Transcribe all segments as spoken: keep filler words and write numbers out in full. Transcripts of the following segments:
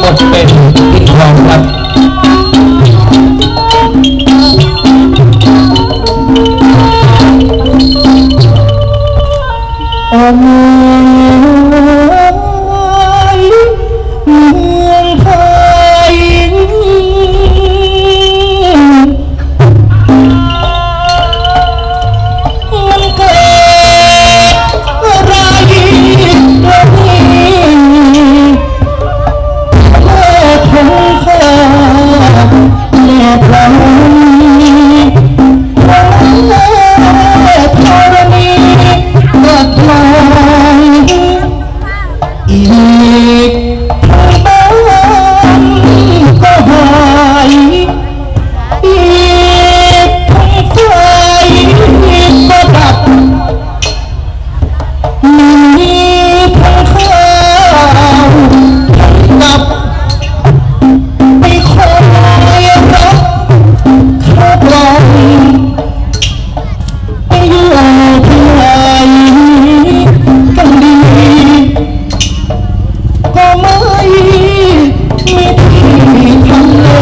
ทเป็นอินทองครับโอ้เมืองไทยมันเกิดอะไรแล้วนี่แม่ของข้าแม่พระอีกทางบ้านก็หายอีกทางไฟก็ดับมีทางข้าวกับไปคอยรับข้าวกล่องไปอยู่ที่ไหนกันดีก็ไม่มีที่ทำเล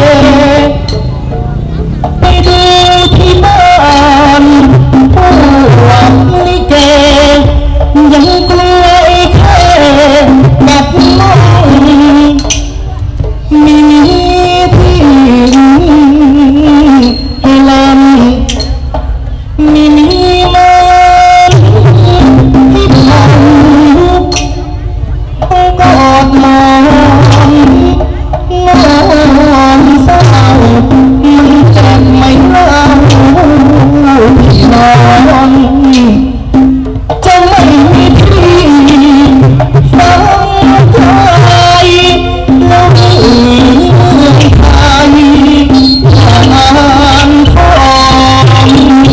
ไปดูที่บ้านพวกลิเกยังกลัวไอ้แค่แบบน้องมีที่ให้เล่นมีมีมันที่พันกอดมองมองเศร้ามันเจ็บไม่เล่าที่นอนจะไม่มีที่ฟังใจแล้วเมืองไทยงานทอง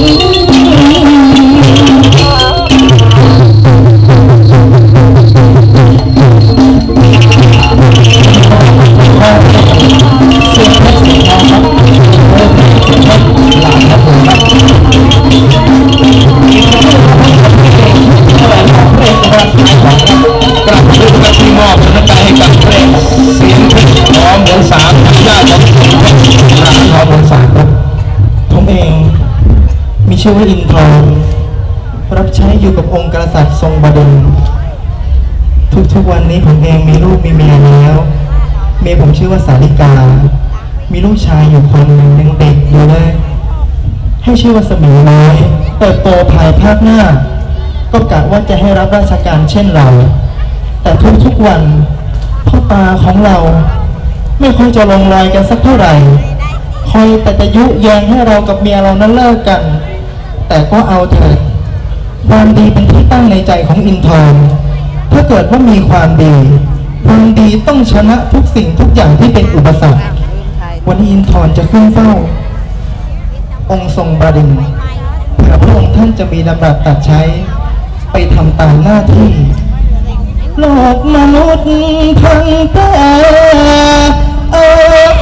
กลับขึ้นมาที่มอบน้ำใจให้กับเพลงเสียงเพชรหอมหมูสามทายาทของเพลงเพชรร้านหอมหมูสามครับผมเองมีชื่อว่าอินทองรับใช้อยู่กับองค์กษัตริย์ทรงบดินทร์ทุกๆวันนี้ผมเองมีลูกมีเมียแล้วเมียผมชื่อว่าสาริกามีลูกชายอยู่คนหนึ่งยังเด็กอยู่เลยให้ชื่อว่าสมิงน้อยเติบโตภายภาคหน้าก็กะว่าจะให้รับราชการเช่นเราแต่ทุกๆวันพ่อตาของเราไม่ค่อยจะลงรอยกันสักเท่าไหร่คอยแต่จะยุแยงให้เรากับเมียเรานั้นเลิกกันแต่ก็เอาเถิดความดีเป็นที่ตั้งในใจของอินทร์ถ้าเกิดว่ามีความดีความดีต้องชนะทุกสิ่งทุกอย่างที่เป็นอุปสรรควันนี้อินทร์จะขึ้นเฝ้าองค์ทรงบดินทร์เพื่อพระองค์ท่านจะมีดำรัสตัดใช้ไปทำตามหน้าที่โลกมนุษย์ทั้งแต่เอ่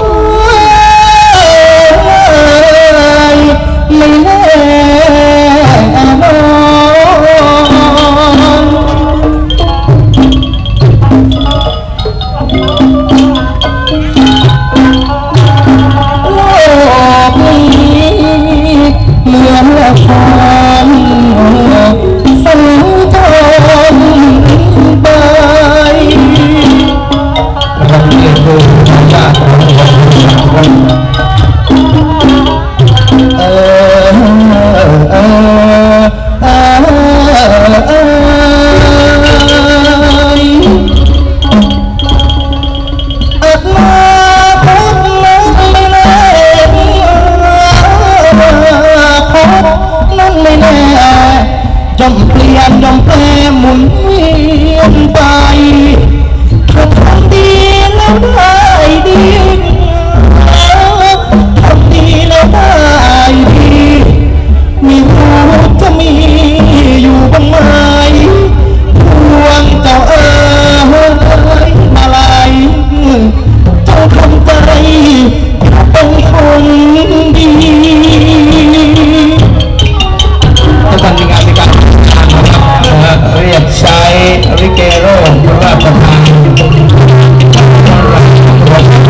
ยไม่แน่นอนโลกนี้เหมือนละครสัญจรไปเราเรียนรู้ทายาทของวันสามวันเออเออเออเอออัตมาพบนั้นไม่แน่พบนั้นไม่แน่ย่อมเปลี่ยนย่อมแปรหมุนเวียนไปถ้าทำดีแล้วได้ดีทำดีแล้วได้ดีมีรู้จะมีอยู่บ้างไหมพวงเจ้าเอ๋ยอะไรเจ้าทำใจเป็นคนดีริเกโร่ราชประธานหัวใจ